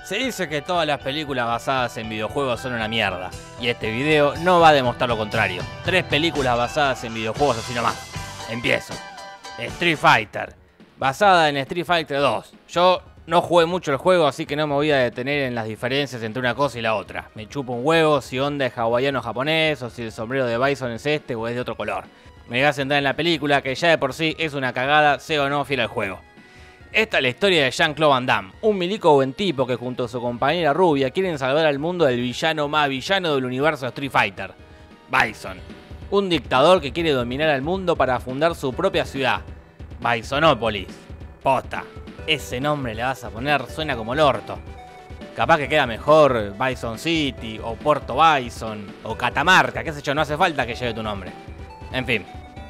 Se dice que todas las películas basadas en videojuegos son una mierda, y este video no va a demostrar lo contrario. 3 películas basadas en videojuegos así nomás. Empiezo. Street Fighter, basada en Street Fighter 2. Yo no jugué mucho el juego, así que no me voy a detener en las diferencias entre una cosa y la otra. Me chupo un huevo si onda es hawaiano o japonés, o si el sombrero de Bison es este o es de otro color. Me voy a centrar en la película, que ya de por sí es una cagada, sea o no fiel al juego. Esta es la historia de Jean-Claude Van Damme, un milico buen tipo que junto a su compañera rubia quieren salvar al mundo del villano más villano del universo de Street Fighter, Bison. Un dictador que quiere dominar al mundo para fundar su propia ciudad, Bisonópolis. Posta, ese nombre le vas a poner, suena como el orto. Capaz que queda mejor Bison City, o Puerto Bison, o Catamarca, qué sé yo, no hace falta que lleve tu nombre. En fin.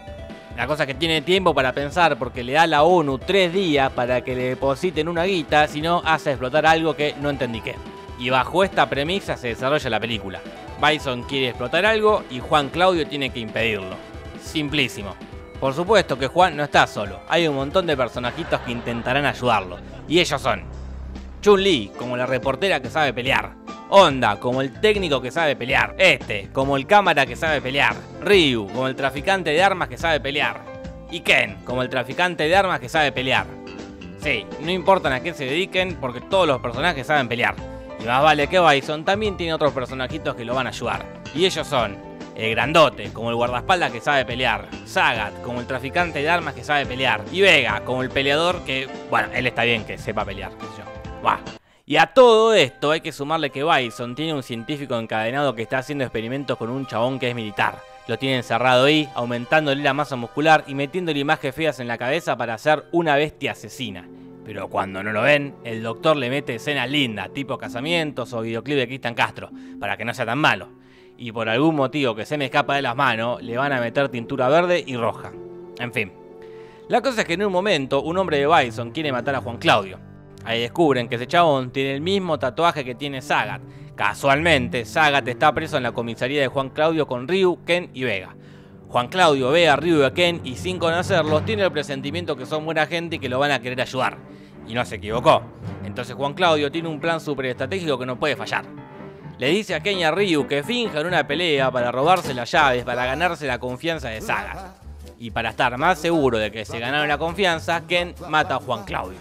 La cosa es que tiene tiempo para pensar porque le da a la ONU 3 días para que le depositen una guita, si no hace explotar algo que no entendí qué. Y bajo esta premisa se desarrolla la película. Bison quiere explotar algo y Juan Claudio tiene que impedirlo. Simplísimo. Por supuesto que Juan no está solo, hay un montón de personajitos que intentarán ayudarlo. Y ellos son Chun-Li, como la reportera que sabe pelear. Honda, como el técnico que sabe pelear. Como el cámara que sabe pelear. Ryu, como el traficante de armas que sabe pelear. Y Ken, como el traficante de armas que sabe pelear. Sí, no importa a qué se dediquen porque todos los personajes saben pelear. Y más vale que Bison también tiene otros personajitos que lo van a ayudar. Y ellos son el grandote, como el guardaespaldas que sabe pelear. Sagat, como el traficante de armas que sabe pelear. Y Vega, como el peleador que... bueno, él está bien que sepa pelear, qué sé yo. Buah. Y a todo esto hay que sumarle que Bison tiene un científico encadenado que está haciendo experimentos con un chabón que es militar. Lo tiene encerrado ahí, aumentándole la masa muscular y metiéndole imágenes feas en la cabeza para hacer una bestia asesina. Pero cuando no lo ven, el doctor le mete escenas lindas, tipo casamientos o videoclip de Cristian Castro, para que no sea tan malo. Y por algún motivo que se me escapa de las manos, le van a meter tintura verde y roja. En fin. La cosa es que en un momento, un hombre de Bison quiere matar a Juan Claudio. Ahí descubren que ese chabón tiene el mismo tatuaje que tiene Sagat. Casualmente, Sagat está preso en la comisaría de Juan Claudio con Ryu, Ken y Vega. Juan Claudio ve a Ryu y a Ken y sin conocerlos tiene el presentimiento que son buena gente y que lo van a querer ayudar. Y no se equivocó. Entonces Juan Claudio tiene un plan súper estratégico que no puede fallar. Le dice a Ken y a Ryu que finjan una pelea para robarse las llaves para ganarse la confianza de Sagat. Y para estar más seguro de que se ganaron la confianza, Ken mata a Juan Claudio.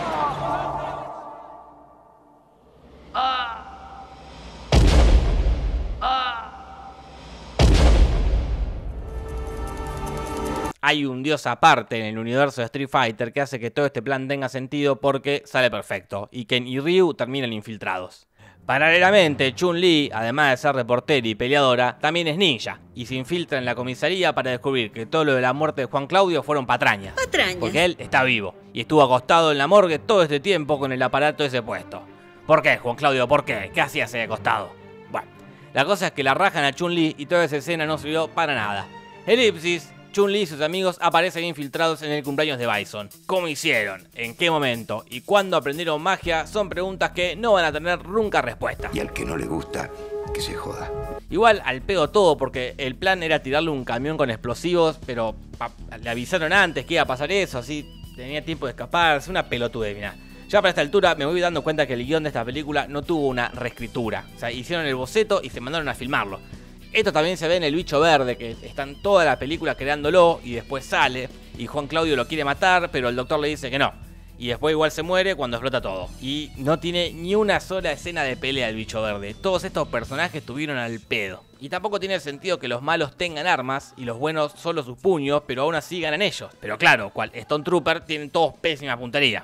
Hay un dios aparte en el universo de Street Fighter que hace que todo este plan tenga sentido porque sale perfecto y Ken y Ryu terminan infiltrados. Paralelamente, Chun-Li, además de ser reportera y peleadora, también es ninja y se infiltra en la comisaría para descubrir que todo lo de la muerte de Juan Claudio fueron patrañas. Porque él está vivo y estuvo acostado en la morgue todo este tiempo con el aparato ese puesto. ¿Por qué, Juan Claudio? ¿Por qué? ¿Qué hacía ese acostado? Bueno, la cosa es que la rajan a Chun-Li y toda esa escena no sirvió para nada. Elipsis. Chun-Li y sus amigos aparecen infiltrados en el cumpleaños de Bison. ¿Cómo hicieron? ¿En qué momento? ¿Y cuándo aprendieron magia? Son preguntas que no van a tener nunca respuesta. Y al que no le gusta, que se joda. Igual al pedo todo porque el plan era tirarle un camión con explosivos, pero le avisaron antes que iba a pasar eso, así tenía tiempo de escaparse, una pelotudez, mirá. Ya para esta altura me voy dando cuenta que el guión de esta película no tuvo una reescritura. O sea, hicieron el boceto y se mandaron a filmarlo. Esto también se ve en El Bicho Verde, que están toda la película creándolo y después sale y Juan Claudio lo quiere matar, pero el doctor le dice que no. Y después igual se muere cuando explota todo. Y no tiene ni una sola escena de pelea el Bicho Verde. Todos estos personajes estuvieron al pedo. Y tampoco tiene sentido que los malos tengan armas y los buenos solo sus puños, pero aún así ganan ellos. Pero claro, cual Stone Trooper tienen todos pésima puntería.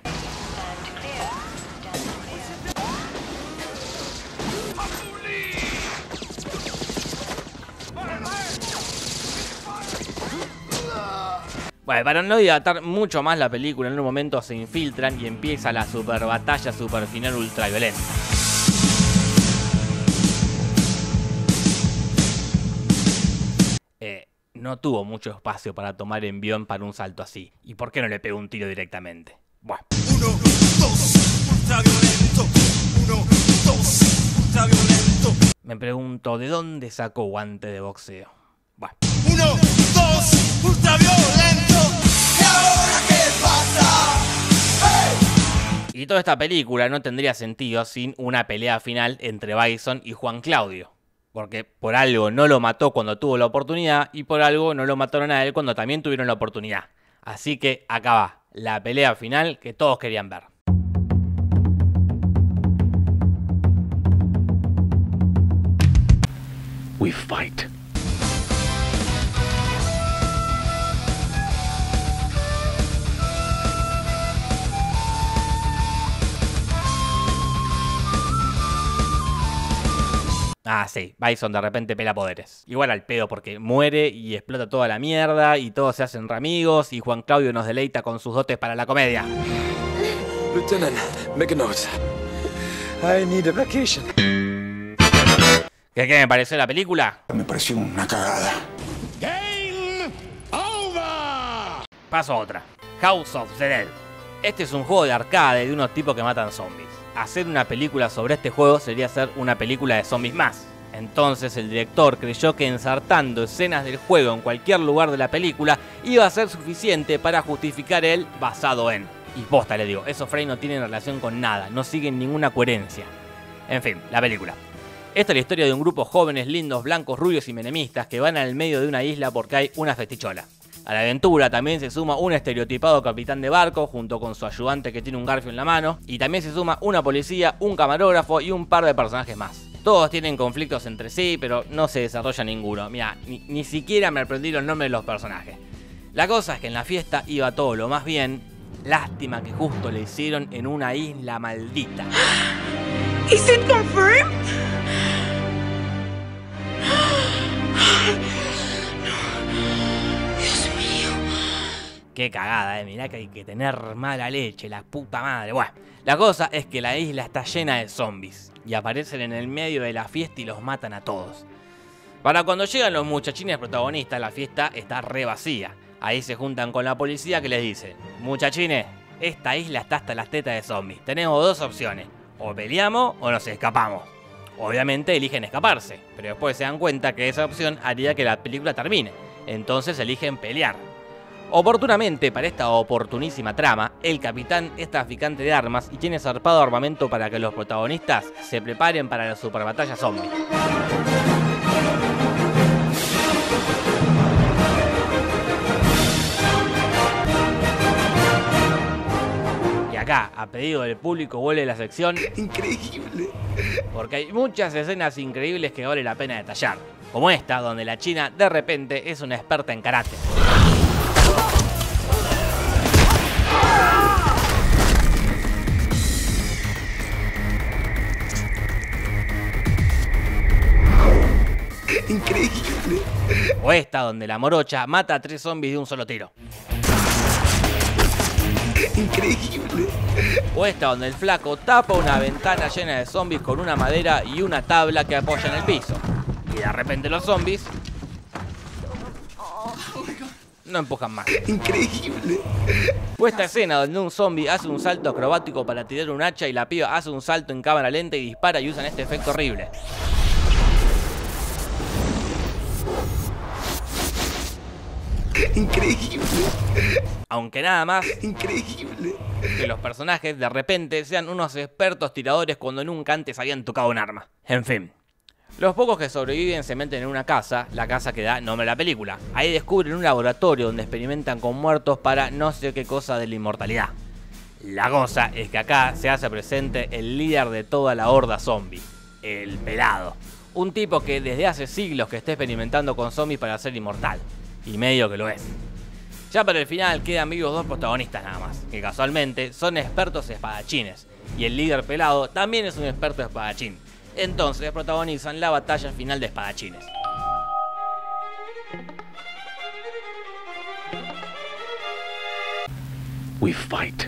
Bueno, para no dilatar mucho más la película, en un momento se infiltran y empieza la super batalla super final ultra violenta. No tuvo mucho espacio para tomar envión para un salto así. ¿Y por qué no le pegó un tiro directamente? Buah. 1, 2, ultra violento. 1, 2, ultra violento. Me pregunto, ¿de dónde sacó guante de boxeo? Buah. 1, 2, ultra violento. ¿Y ahora qué pasa? ¡Hey! Y toda esta película no tendría sentido sin una pelea final entre Bison y Juan Claudio. Porque por algo no lo mató cuando tuvo la oportunidad y por algo no lo mataron a él cuando también tuvieron la oportunidad. Así que acá va, la pelea final que todos querían ver. We fight. Ah, sí, Bison de repente pela poderes. Igual al pedo porque muere y explota toda la mierda y todos se hacen ramigos y Juan Claudio nos deleita con sus dotes para la comedia. Lieutenant, make a note. I need a vacation. ¿Qué me pareció la película? Me pareció una cagada. Game over! Paso a otra. House of the Dead. Este es un juego de arcade de unos tipos que matan zombies. Hacer una película sobre este juego sería hacer una película de zombies más. Entonces el director creyó que ensartando escenas del juego en cualquier lugar de la película iba a ser suficiente para justificar el basado en. Y posta le digo, esos frames no tienen relación con nada, no siguen ninguna coherencia. En fin, la película. Esta es la historia de un grupo de jóvenes, lindos, blancos, rubios y menemistas que van al medio de una isla porque hay una festichola. A la aventura también se suma un estereotipado capitán de barco junto con su ayudante que tiene un garfio en la mano. Y también se suma una policía, un camarógrafo y un par de personajes más. Todos tienen conflictos entre sí, pero no se desarrolla ninguno. Mira, ni siquiera me aprendí los nombres de los personajes. La cosa es que en la fiesta iba todo lo más bien. Lástima que justo le hicieron en una isla maldita. Is it confirmed? Qué cagada, mirá que hay que tener mala leche, la puta madre. Bueno, la cosa es que la isla está llena de zombies y aparecen en el medio de la fiesta y los matan a todos. Para cuando llegan los muchachines protagonistas, la fiesta está re vacía. Ahí se juntan con la policía que les dice: muchachines, esta isla está hasta las tetas de zombies. Tenemos dos opciones, o peleamos o nos escapamos. Obviamente eligen escaparse, pero después se dan cuenta que esa opción haría que la película termine. Entonces eligen pelear. Oportunamente para esta oportunísima trama, el capitán es traficante de armas y tiene zarpado armamento para que los protagonistas se preparen para la super batalla zombie. Y acá, a pedido del público, vuelve la sección Increíble. porque hay muchas escenas increíbles que vale la pena detallar, como esta donde la china de repente es una experta en karate. Increíble. O esta donde la morocha mata a 3 zombies de un solo tiro. Increíble. O esta donde el flaco tapa una ventana llena de zombies con una madera y una tabla que apoya en el piso. Y de repente los zombies no empujan más. Increíble. O esta escena donde un zombie hace un salto acrobático para tirar un hacha y la piba hace un salto en cámara lenta y dispara y usan este efecto horrible. Increíble. Aunque nada más Increíble. que los personajes de repente sean unos expertos tiradores cuando nunca antes habían tocado un arma. En fin. Los pocos que sobreviven se meten en una casa, la casa que da nombre a la película. Ahí descubren un laboratorio donde experimentan con muertos para no sé qué cosa de la inmortalidad. La cosa es que acá se hace presente el líder de toda la horda zombie, el Pelado. Un tipo que desde hace siglos que está experimentando con zombies para ser inmortal. Y medio que lo es. Ya para el final quedan vivos 2 protagonistas nada más, que casualmente son expertos espadachines. Y el líder Pelado también es un experto espadachín. Entonces protagonizan la batalla final de espadachines. We fight.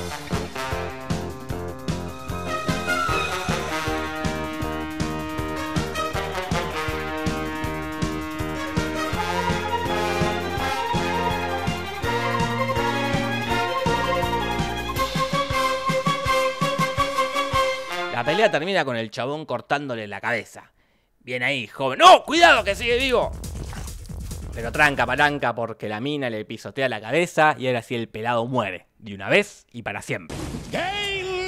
La pelea termina con el chabón cortándole la cabeza. Bien ahí, joven. ¡No! ¡Cuidado que sigue vivo! Pero tranca palanca porque la mina le pisotea la cabeza y ahora sí el Pelado muere. De una vez y para siempre. Game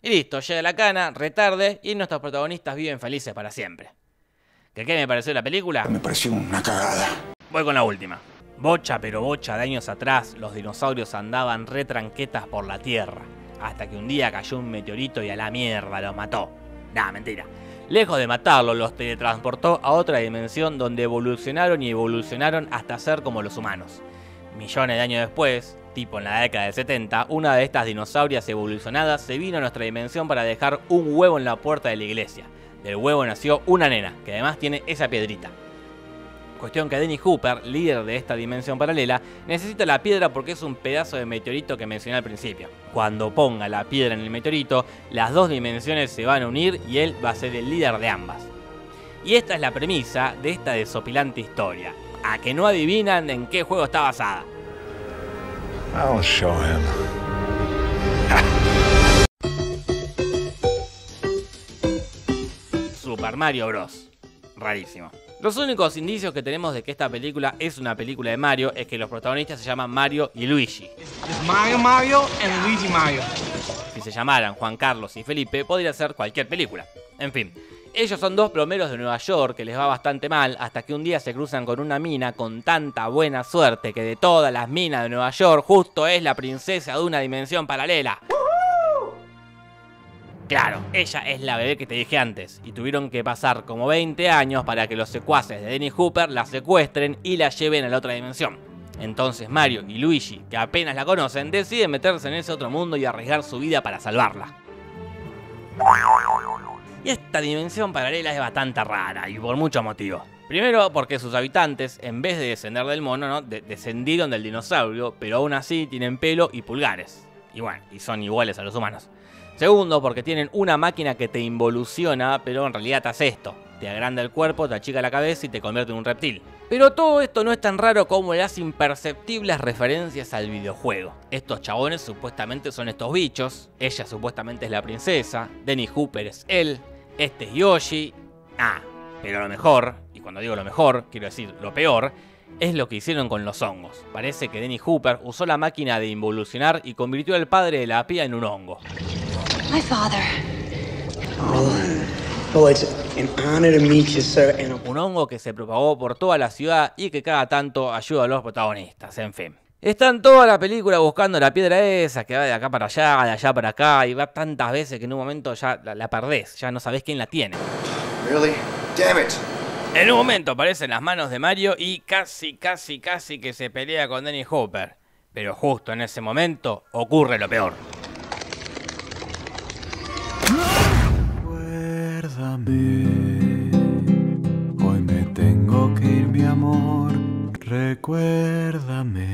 Y listo, llega la cana, retarde, y nuestros protagonistas viven felices para siempre. ¿Qué me pareció la película? Me pareció una cagada. Voy con la última. Bocha pero bocha de años atrás, los dinosaurios andaban retranquetas por la Tierra, hasta que un día cayó un meteorito y a la mierda los mató. Nah, mentira. Lejos de matarlos, los teletransportó a otra dimensión donde evolucionaron y evolucionaron hasta ser como los humanos. Millones de años después, tipo en la década del 70, una de estas dinosaurias evolucionadas se vino a nuestra dimensión para dejar un huevo en la puerta de la iglesia. Del huevo nació una nena, que además tiene esa piedrita. Cuestión que Dennis Hopper, líder de esta dimensión paralela, necesita la piedra porque es un pedazo de meteorito que mencioné al principio. Cuando ponga la piedra en el meteorito, las dos dimensiones se van a unir y él va a ser el líder de ambas. Y esta es la premisa de esta desopilante historia. A que no adivinan en qué juego está basada. I'll show him. Super Mario Bros. Rarísimo. Los únicos indicios que tenemos de que esta película es una película de Mario es que los protagonistas se llaman Mario y Luigi. Mario and Luigi Mario. Si se llamaran Juan Carlos y Felipe, podría ser cualquier película. En fin, ellos son dos plomeros de Nueva York que les va bastante mal hasta que un día se cruzan con una mina con tanta buena suerte que de todas las minas de Nueva York justo es la princesa de una dimensión paralela. Claro, ella es la bebé que te dije antes, y tuvieron que pasar como 20 años para que los secuaces de Dennis Hopper la secuestren y la lleven a la otra dimensión. Entonces Mario y Luigi, que apenas la conocen, deciden meterse en ese otro mundo y arriesgar su vida para salvarla. Y esta dimensión paralela es bastante rara, y por muchos motivos. Primero porque sus habitantes, en vez de descender del mono, descendieron del dinosaurio, pero aún así tienen pelo y pulgares. Y bueno, y son iguales a los humanos. Segundo, porque tienen una máquina que te involuciona, pero en realidad te hace esto. Te agranda el cuerpo, te achica la cabeza y te convierte en un reptil. Pero todo esto no es tan raro como las imperceptibles referencias al videojuego. Estos chabones supuestamente son estos bichos, ella supuestamente es la princesa, Dennis Hopper es él, este es Yoshi. Pero lo mejor, y cuando digo lo mejor, quiero decir lo peor, es lo que hicieron con los hongos. Parece que Dennis Hopper usó la máquina de involucionar y convirtió al padre de la pía en un hongo. My father. Oh, it's an honor to meet you, sir. Un hongo que se propagó por toda la ciudad y que cada tanto ayuda a los protagonistas, en fin. Están toda la película buscando la piedra esa que va de acá para allá, de allá para acá, y va tantas veces que en un momento ya la perdés, ya no sabés quién la tiene. Really? Damn it. En un momento aparecen las manos de Mario y casi que se pelea con Dennis Hopper. Pero justo en ese momento ocurre lo peor. Recuérdame, hoy me tengo que ir, mi amor. Recuérdame.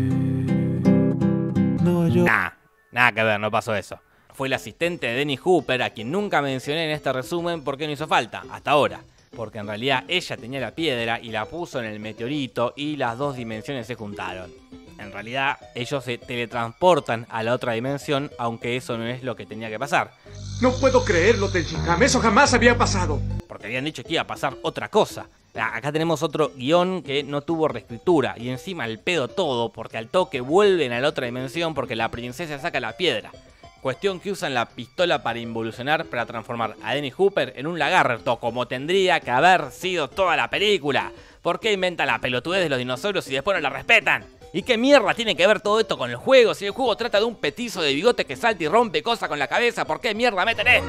No, yo... Nada que ver, no pasó eso. Fue el asistente de Dennis Hopper, a quien nunca mencioné en este resumen porque no hizo falta, hasta ahora. Porque en realidad ella tenía la piedra y la puso en el meteorito y las dos dimensiones se juntaron. En realidad ellos se teletransportan a la otra dimensión, aunque eso no es lo que tenía que pasar. No puedo creerlo, Tenshinhan, eso jamás había pasado. Porque habían dicho que iba a pasar otra cosa. Acá tenemos otro guión que no tuvo reescritura y encima el pedo todo porque al toque vuelven a la otra dimensión porque la princesa saca la piedra. Cuestión que usan la pistola para involucionar para transformar a Dennis Hopper en un lagarto, como tendría que haber sido toda la película. ¿Por qué inventan la pelotudez de los dinosaurios y después no la respetan? ¿Y qué mierda tiene que ver todo esto con el juego? Si el juego trata de un petizo de bigote que salta y rompe cosas con la cabeza, ¿por qué mierda meten esto?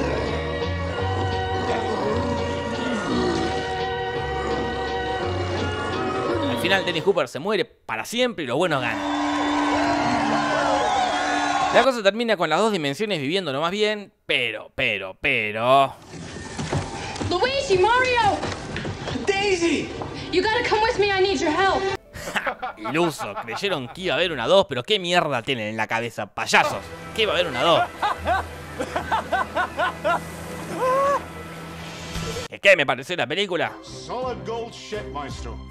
Al final Dennis Hopper se muere para siempre y los buenos ganan. La cosa termina con las dos dimensiones viviendo lo más bien, pero... Luigi, Mario! Daisy! You gotta come with me, I need your help. Iluso, creyeron que iba a haber una 2, pero ¿qué mierda tienen en la cabeza, payasos? ¿Qué iba a haber una 2? ¿Qué me pareció la película? Solid gold shit, maestro.